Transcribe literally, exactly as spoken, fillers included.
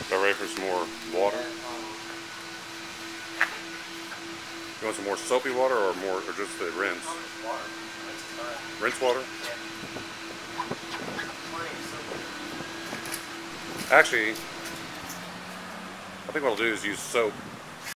About ready for some more water? You want some more soapy water or more, or just the rinse? Rinse water? Actually, I think what I'll do is use soap